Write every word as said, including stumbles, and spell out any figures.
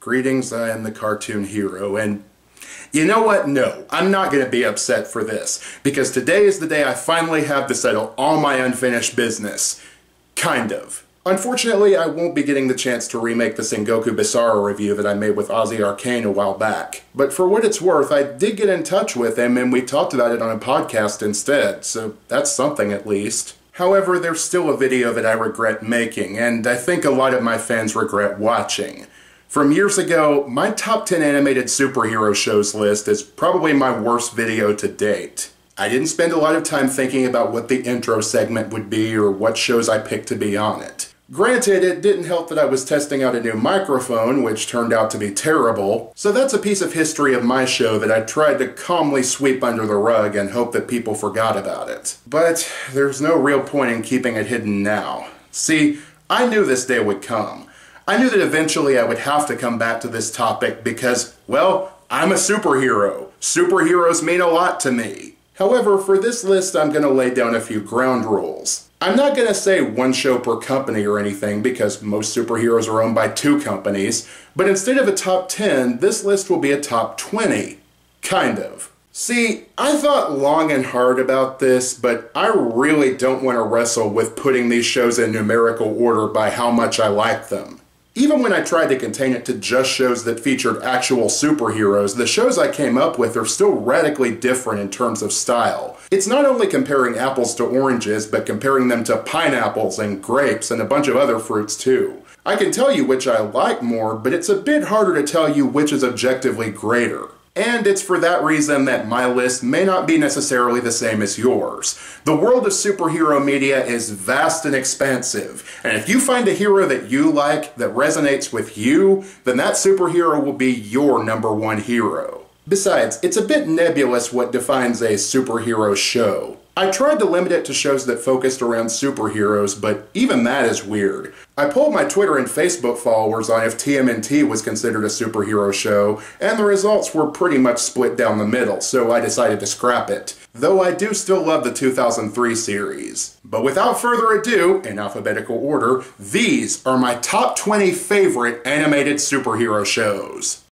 Greetings, I am the cartoon hero, and you know what? No, I'm not going to be upset for this, because today is the day I finally have to settle all my unfinished business. Kind of. Unfortunately, I won't be getting the chance to remake the Sengoku Basara review that I made with Ozzy Arcane a while back. But for what it's worth, I did get in touch with him and we talked about it on a podcast instead, so that's something at least. However, there's still a video that I regret making, and I think a lot of my fans regret watching. From years ago, my top ten animated superhero shows list is probably my worst video to date. I didn't spend a lot of time thinking about what the intro segment would be or what shows I picked to be on it. Granted, it didn't help that I was testing out a new microphone, which turned out to be terrible, so that's a piece of history of my show that I tried to calmly sweep under the rug and hope that people forgot about it. But there's no real point in keeping it hidden now. See, I knew this day would come. I knew that eventually I would have to come back to this topic because, well, I'm a superhero. Superheroes mean a lot to me. However, for this list I'm going to lay down a few ground rules. I'm not going to say one show per company or anything because most superheroes are owned by two companies, but instead of a top ten, this list will be a top twenty. Kind of. See, I thought long and hard about this, but I really don't want to wrestle with putting these shows in numerical order by how much I like them. Even when I tried to contain it to just shows that featured actual superheroes, the shows I came up with are still radically different in terms of style. It's not only comparing apples to oranges, but comparing them to pineapples and grapes and a bunch of other fruits too. I can tell you which I like more, but it's a bit harder to tell you which is objectively greater. And it's for that reason that my list may not be necessarily the same as yours. The world of superhero media is vast and expansive, and if you find a hero that you like, that resonates with you, then that superhero will be your number one hero. Besides, it's a bit nebulous what defines a superhero show. I tried to limit it to shows that focused around superheroes, but even that is weird. I polled my Twitter and Facebook followers on if T M N T was considered a superhero show, and the results were pretty much split down the middle, so I decided to scrap it. Though I do still love the two thousand three series. But without further ado, in alphabetical order, these are my top twenty favorite animated superhero shows.